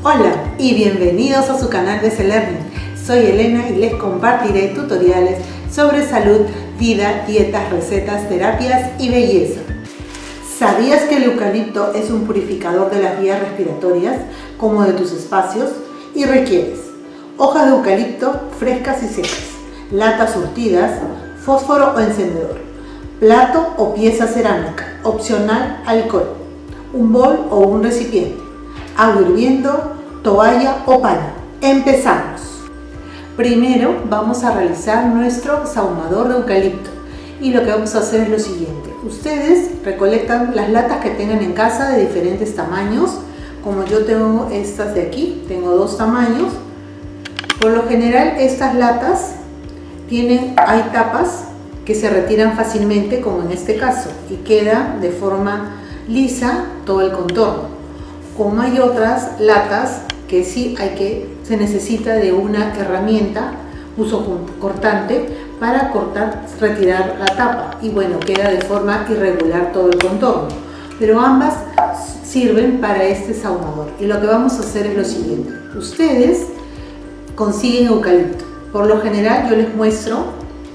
Hola y bienvenidos a su canal BC Learning. Soy Elena y les compartiré tutoriales sobre salud, vida, dietas, recetas, terapias y belleza. ¿Sabías que el eucalipto es un purificador de las vías respiratorias como de tus espacios? Y requieres hojas de eucalipto frescas y secas, latas surtidas, fósforo o encendedor, plato o pieza cerámica, opcional alcohol, un bol o un recipiente, agua hirviendo, toalla o paño. Empezamos. Primero vamos a realizar nuestro sahumador de eucalipto y lo que vamos a hacer es lo siguiente. Ustedes recolectan las latas que tengan en casa de diferentes tamaños, como yo tengo estas de aquí, tengo dos tamaños. Por lo general estas latas hay tapas que se retiran fácilmente, como en este caso, y queda de forma lisa todo el contorno. Como hay otras latas que sí se necesita de una herramienta uso cortante para retirar la tapa, y bueno, queda de forma irregular todo el contorno, pero ambas sirven para este sahumador. Y lo que vamos a hacer es lo siguiente: ustedes consiguen eucalipto. Por lo general yo les muestro,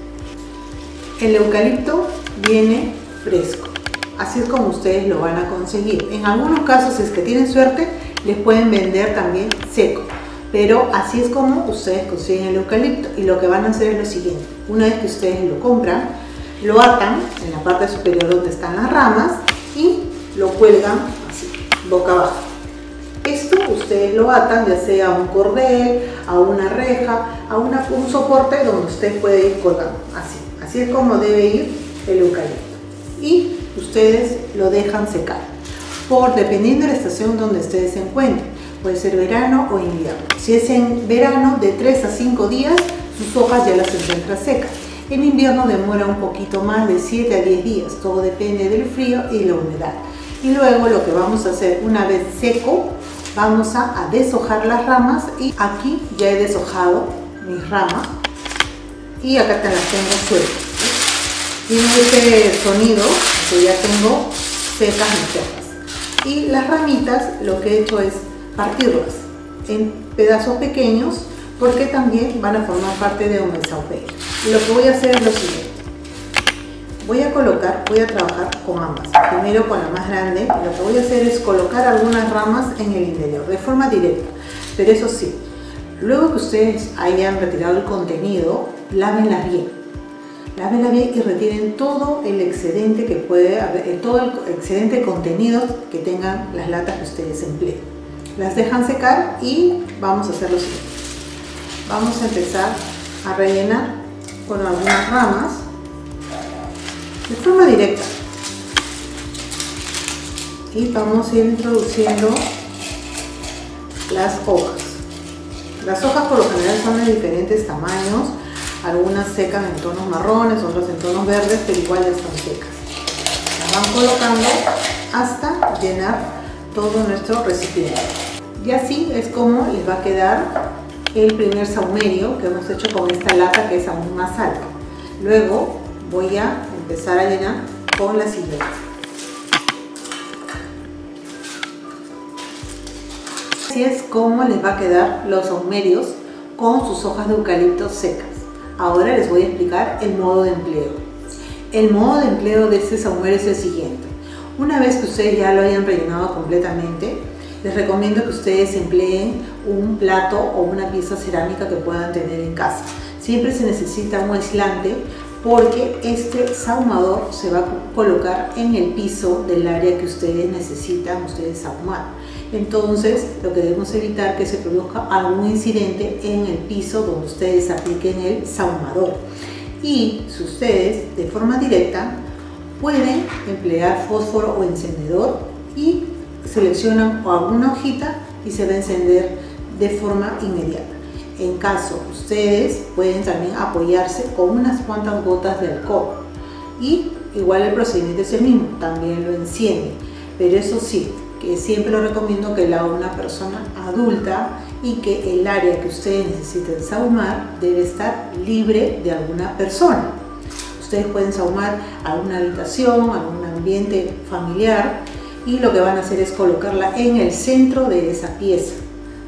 el eucalipto viene fresco, así es como ustedes lo van a conseguir. En algunos casos, si es que tienen suerte, les pueden vender también seco, pero así es como ustedes consiguen el eucalipto. Y lo que van a hacer es lo siguiente: una vez que ustedes lo compran, lo atan en la parte superior donde están las ramas y lo cuelgan así, boca abajo. Esto ustedes lo atan ya sea a un cordel, a una reja, a un soporte donde usted puede ir colgando, así es como debe ir el eucalipto. Y ustedes lo dejan secar, dependiendo de la estación donde ustedes se encuentren. Puede ser verano o invierno. Si es en verano, de 3 a 5 días sus hojas ya las encuentran secas. En invierno demora un poquito más, de 7 a 10 días, todo depende del frío y la humedad. Y luego lo que vamos a hacer, una vez seco, vamos a deshojar las ramas. Y aquí ya he deshojado mis ramas y acá te las tengo sueltas. Tiene este sonido que ya tengo secas mis hojas. Y las ramitas lo que he hecho es partirlas en pedazos pequeños, porque también van a formar parte de un sauperio. Lo que voy a hacer es lo siguiente: voy a trabajar con ambas. Primero con la más grande, lo que voy a hacer es colocar algunas ramas en el interior de forma directa, pero eso sí, luego que ustedes hayan retirado el contenido, lávenlas bien y retiren todo el excedente que puede haber, todo el excedente de contenidos que tengan las latas que ustedes empleen. Las dejan secar y vamos a hacer lo siguiente: vamos a empezar a rellenar con algunas ramas de forma directa y vamos a ir introduciendo las hojas. Las hojas por lo general son de diferentes tamaños, algunas secan en tonos marrones, otras en tonos verdes, pero igual ya están secas. Las van colocando hasta llenar todo nuestro recipiente. Y así es como les va a quedar el primer sahumerio que hemos hecho con esta lata, que es aún más alta. Luego voy a empezar a llenar con la siguiente. Así es como les va a quedar los sahumerios con sus hojas de eucalipto secas. Ahora les voy a explicar el modo de empleo. El modo de empleo de este sahumerio es el siguiente: una vez que ustedes ya lo hayan rellenado completamente, les recomiendo que ustedes empleen un plato o una pieza cerámica que puedan tener en casa. Siempre se necesita un aislante, porque este sahumador se va a colocar en el piso del área que ustedes necesitan sahumar. Entonces lo que debemos evitar que se produzca algún incidente en el piso donde ustedes apliquen el sahumador. Y si ustedes de forma directa pueden emplear fósforo o encendedor y seleccionan alguna hojita y se va a encender de forma inmediata. En caso, ustedes pueden también apoyarse con unas cuantas gotas de alcohol y igual el procedimiento es el mismo, también lo enciende, pero eso sí, que siempre lo recomiendo que lo haga una persona adulta y que el área que ustedes necesiten sahumar debe estar libre de alguna persona. Ustedes pueden sahumar alguna habitación, algún ambiente familiar, y lo que van a hacer es colocarla en el centro de esa pieza.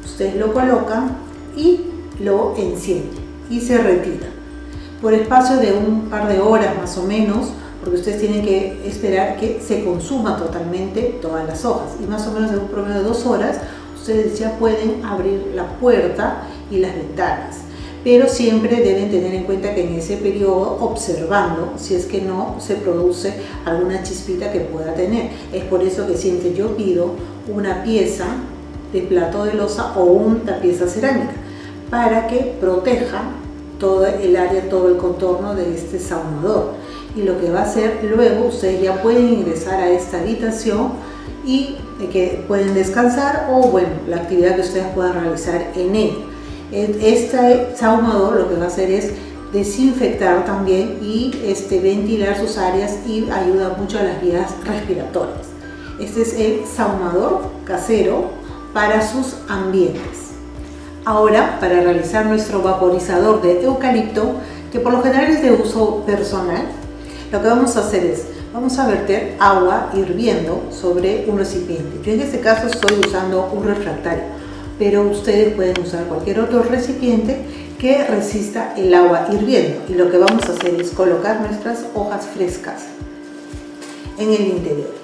Ustedes lo colocan y lo encienden y se retira por espacio de un par de horas más o menos, porque ustedes tienen que esperar que se consuma totalmente todas las hojas, y más o menos en un promedio de 2 horas ustedes ya pueden abrir la puerta y las ventanas, pero siempre deben tener en cuenta que en ese periodo observando si es que no se produce alguna chispita que pueda tener. Es por eso que siempre yo pido una pieza de plato de loza o una pieza cerámica para que proteja todo el área, todo el contorno de este saumador. Y lo que va a hacer luego, ustedes ya pueden ingresar a esta habitación y que pueden descansar, o bueno, la actividad que ustedes puedan realizar en él. Este saumador lo que va a hacer es desinfectar también y ventilar sus áreas, y ayuda mucho a las vías respiratorias. Este es el saumador casero para sus ambientes. Ahora, para realizar nuestro vaporizador de eucalipto, que por lo general es de uso personal, lo que vamos a hacer es, vamos a verter agua hirviendo sobre un recipiente. Yo en este caso estoy usando un refractario, pero ustedes pueden usar cualquier otro recipiente que resista el agua hirviendo. Y lo que vamos a hacer es colocar nuestras hojas frescas en el interior.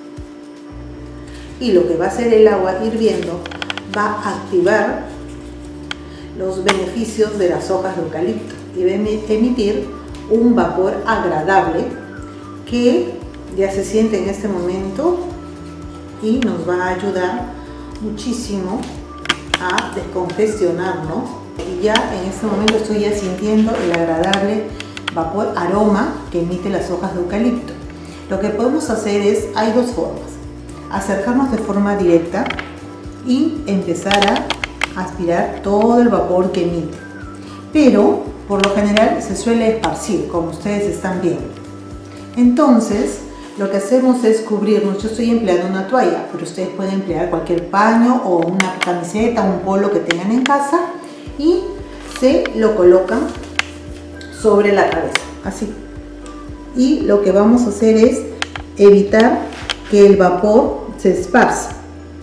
Y lo que va a hacer el agua hirviendo va a activar los beneficios de las hojas de eucalipto y va a emitir un vapor agradable que ya se siente en este momento y nos va a ayudar muchísimo a descongestionarnos. Y ya en este momento estoy ya sintiendo el agradable vapor, aroma que emite las hojas de eucalipto. Lo que podemos hacer es, hay dos formas: acercarnos de forma directa y empezar a aspirar todo el vapor que emite, pero por lo general se suele esparcir, como ustedes están viendo. Entonces lo que hacemos es cubrirnos. Yo estoy empleando una toalla, pero ustedes pueden emplear cualquier paño o una camiseta, un polo que tengan en casa, y se lo colocan sobre la cabeza, así. Y lo que vamos a hacer es evitar que el vapor se esparza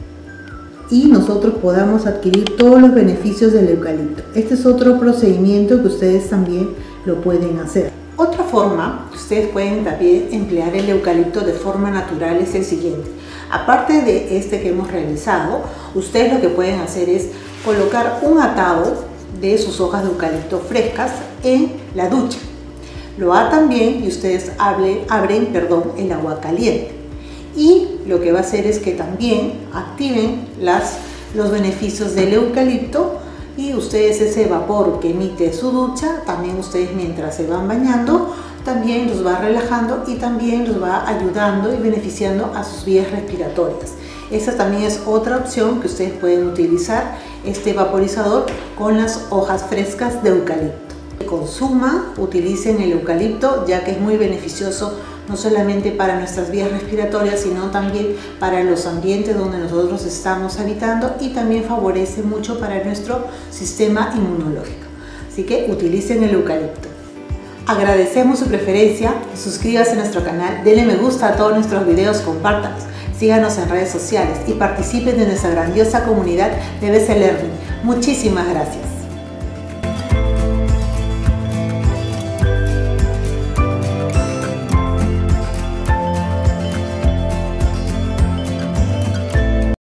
y nosotros podamos adquirir todos los beneficios del eucalipto. Este es otro procedimiento que ustedes también lo pueden hacer. Otra forma que ustedes pueden también emplear el eucalipto de forma natural es el siguiente. Aparte de este que hemos realizado, ustedes lo que pueden hacer es colocar un atado de sus hojas de eucalipto frescas en la ducha. Lo atan bien y ustedes abren el agua caliente. Y lo que va a hacer es que también activen los beneficios del eucalipto, y ustedes ese vapor que emite su ducha, también ustedes mientras se van bañando, también los va relajando y también los va ayudando y beneficiando a sus vías respiratorias. Esa también es otra opción que ustedes pueden utilizar, este vaporizador con las hojas frescas de eucalipto. Consuman, utilicen el eucalipto, ya que es muy beneficioso no solamente para nuestras vías respiratorias, sino también para los ambientes donde nosotros estamos habitando, y también favorece mucho para nuestro sistema inmunológico. Así que utilicen el eucalipto. Agradecemos su preferencia, suscríbase a nuestro canal, denle me gusta a todos nuestros videos, compártanos, síganos en redes sociales y participen de nuestra grandiosa comunidad de BC Learning. Muchísimas gracias.